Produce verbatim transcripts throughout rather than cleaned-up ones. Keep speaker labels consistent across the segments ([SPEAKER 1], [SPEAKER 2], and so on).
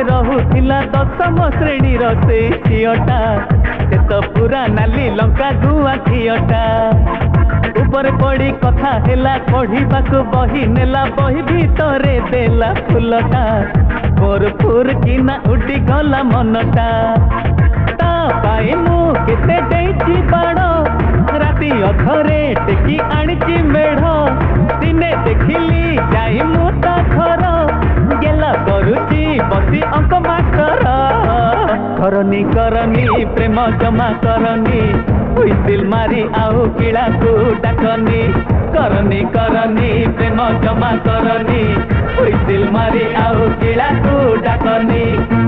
[SPEAKER 1] रहुथिला दशम श्रेणी से झीटा से तो पूरा नाली लंका गुआ घीटा ऊपर पड़ी कथा हेला पढ़ीबाकू बही नेला बही भितरे देला फूलटा मोर फुर किना उड़ी गला मनटा ता पाई मु केते देइची बाड़ राति अधरे टेकी आनिची मेढ़ दिने देखिली जाई मु ता घर गेला करुची बसी अंक मास्टर करनी करनी प्रेम जमा करनी हुइसिल मारी आउ किला को डाकनी करनी करनी प्रेम जमा करनी हुइसिल मारी आउ किला को डाकनी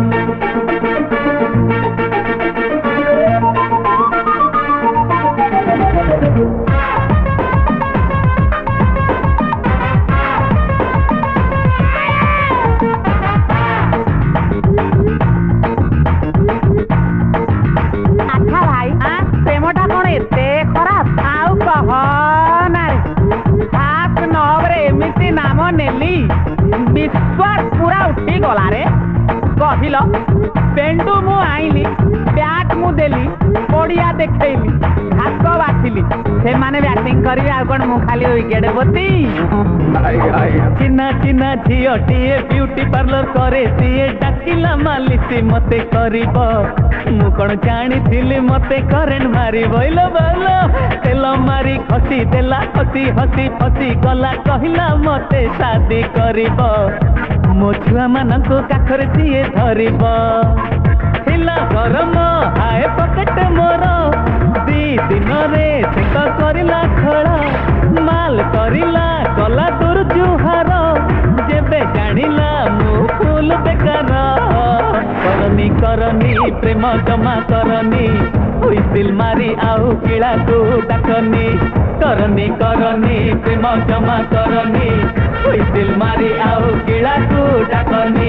[SPEAKER 1] विश्वास पूरा उठी गला रे कहल पेंडु मु आईली बैट मु देली पड़िया देखली घास बाछिली से माने बैटिंग करी आ कोन मु खाली विकेट बोती चिन्ना चिन्ना झीटीए ब्यूटी पार्लर करे सीए डाकिला मालिसी मते करिब मु कौन जानी मते करेंट मारी बोल बोल तेल मारी खसी देला खसी हसी फसी गला कहला मते शादी करिब मो छुआ मानक काखरे सीए धरिब थिला गरम हाय पकेट मोर दी दिन रे सेक करिला खड़ा माल करिला गला दूर जुहार जेबे जानिला मु फूल बेकार करनी करनी प्रेम जमा करनी हुइसिल मारी आउ किला को डाकनी करनी करनी प्रेम जमा करनी हुइसिल मारी आउ किला को डाकनी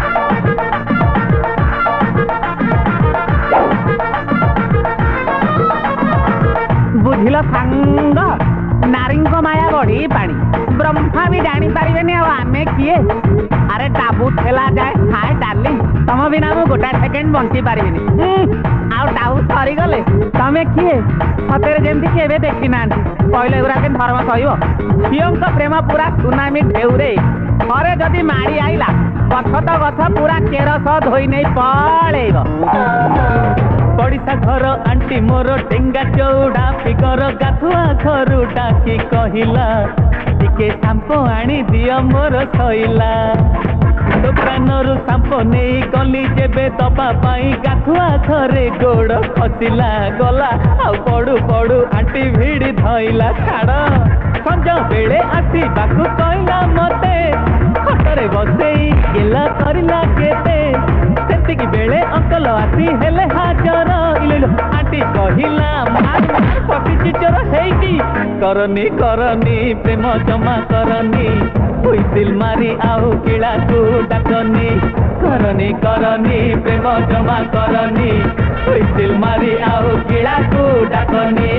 [SPEAKER 1] बुझिल सांग नारी माया बड़ी पानी ब्रह्मा भी जानी पारे आमे किए अरे टाबू ठेला जाए हाय डार्लिंग तुम बिना मु गोटा सेकेंड बंची पारे आउ टाबू सरी गले तमें किए सतरे जमी के देखी ना कहले गुरा के धर्म सह झील प्रेम पूरा सुनामी ढेउरे थरे जदि माड़ी आईला गछ तो गछ पूरा केरस धोई नहीं पड़ेगा पड़िसा घर आंटी मोर टेंगा चौड़ा फिगर गाधुआ घर डाकी कहला टिके सांपो आनी दियो मोर सैला दुकानरू सांपो नहीं गली जेबे दबा पाई गाधुआ घरे गोड़ खसिला गला आउ पड़ू पड़ू आंटी भिड़ी धइला छाड़ संज बेले आसी बाकू कहला मते खटरे बसेई गेला करला केते सेतिकी बेले अंकल आसी हेले हाजर इलो आंटी कहिला मार मार पपी चिचर हेकी करनी करनी प्रेम जमा करनी हुइसिल मारी आउ किला को डाकनी करनी करनी प्रेम जमा करनी हुइसिल मारी आउ किला को डाकनी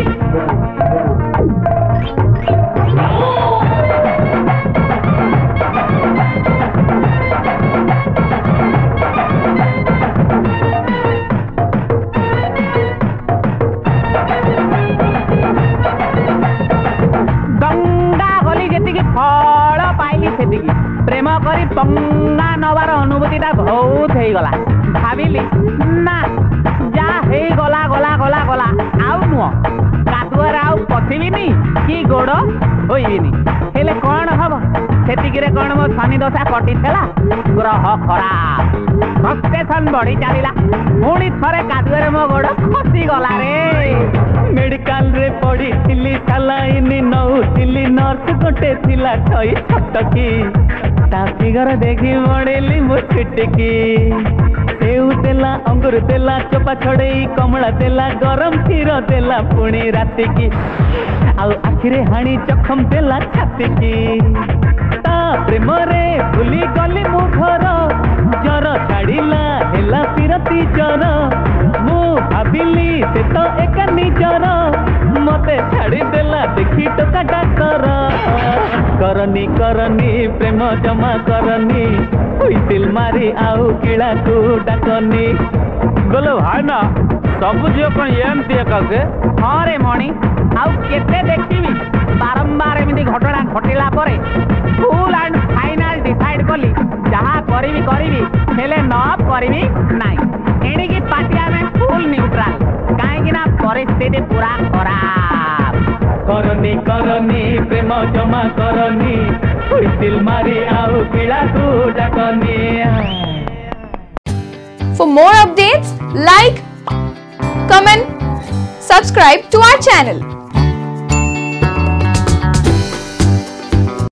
[SPEAKER 1] फल पाइली से प्रेम करी पंगा नवार अनुभूति बहुत हो गला भाविली ना जा हे गला गला गला गला आउ नुह कादुआर आउ पशिबिनी कि गोड़ होइबिनी हेले कौन हम सेतिकिरे कौन मो शनि दशा कटि ग्रह खराब फ्रस्ट्रेशन बढ़ी चलला पुणी थरे कादुआर मो गोड़ खसी गला रे मेडिकल रे पड़ी थिली सालाइन नौथिली नर्स गोटे थिला छई छटकी ता फिगर देखी बड़ेली मो छिटकी सेऊ देला अंगूर देला चोपा छड़ेई कमला देला गरम क्षीर देला पुणी राति की आउ आखिरे हाणी चखम देला छाती की ता प्रेम रे भूली गली मु घर जर छाड़िला हेला पिरती जर मु भाविली से तो एक निजर मते छाड़ी देला देखी टोका डाक्टर करनी करनी करनी प्रेम जमा करनी हुईसिल मारी आउ किला को डाकनी
[SPEAKER 2] बोले भाई ना सब झील कौन एमती एकाके
[SPEAKER 1] हाँ रे मणि आउ केते देखिबी बारंबार एमती घटना घटिला परे फुल एंड फाइनल डिसाइड कली जहाँ करीबी करीबी हेले न करीबी नाई एणिकी पार्टी में फुल न्यूट्राल कहीं ना परिस्थिति पूरा खराब करनी करनी प्रेम जमा करनी हुईसिल मारी आउ किला को डाकनी
[SPEAKER 3] For more updates, like, comment, subscribe to our channel.